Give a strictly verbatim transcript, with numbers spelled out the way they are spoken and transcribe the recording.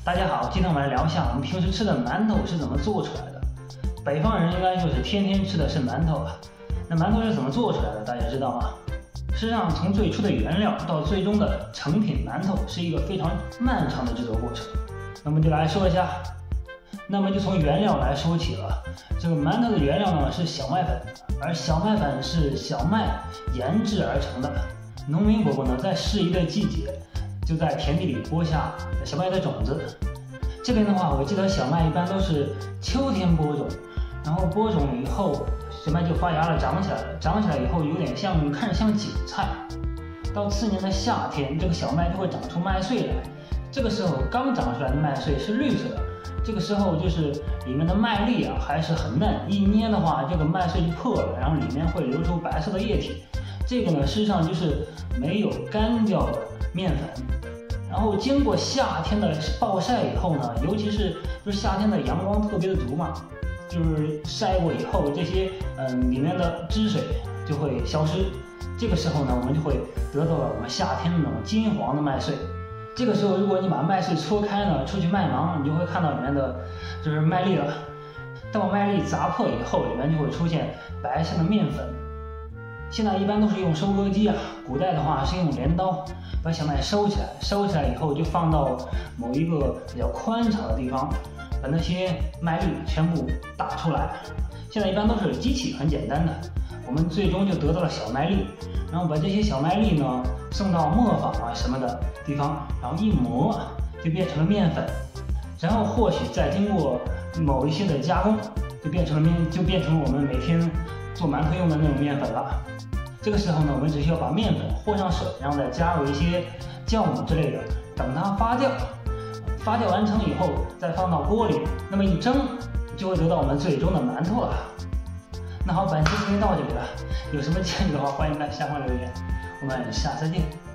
大家好，今天我们来聊一下我们平时吃的馒头是怎么做出来的。北方人应该就是天天吃的是馒头啊。那馒头是怎么做出来的？大家知道吗？实际上，从最初的原料到最终的成品馒头，是一个非常漫长的制作过程。那么就来说一下，那么就从原料来说起了。这个馒头的原料呢是小麦粉，而小麦粉是小麦研制而成的。农民伯伯呢在适宜的季节，就在田地里播下小麦的种子。这边的话，我记得小麦一般都是秋天播种，然后播种以后，小麦就发芽了，长起来了。长起来以后，有点像看着像韭菜。到次年的夏天，这个小麦就会长出麦穗来。这个时候刚长出来的麦穗是绿色的，这个时候就是里面的麦粒啊还是很嫩，一捏的话，这个麦穗就破了，然后里面会流出白色的液体。这个呢，实际上就是没有干掉的面粉。然后经过夏天的暴晒以后呢，尤其是就是夏天的阳光特别的足嘛，就是晒过以后，这些嗯、呃、里面的汁水就会消失。这个时候呢，我们就会得到了我们夏天的那种金黄的麦穗。这个时候，如果你把麦穗搓开呢，出去卖芒，你就会看到里面的就是麦粒了。当麦粒砸破以后，里面就会出现白色的面粉。现在一般都是用收割机啊，古代的话是用镰刀把小麦收起来，收起来以后就放到某一个比较宽敞的地方，把那些麦粒全部打出来。现在一般都是机器，很简单的，我们最终就得到了小麦粒，然后把这些小麦粒呢送到磨坊啊什么的地方，然后一磨就变成了面粉，然后或许再经过某一些的加工，就变成了面，就变成了我们每天做馒头用的那种面粉了。这个时候呢，我们只需要把面粉和上水，然后再加入一些酵母之类的，等它发酵。发酵完成以后，再放到锅里，那么一蒸，就会得到我们最终的馒头了。那好，本期视频到这里了，有什么建议的话，欢迎在下方留言。我们下次见。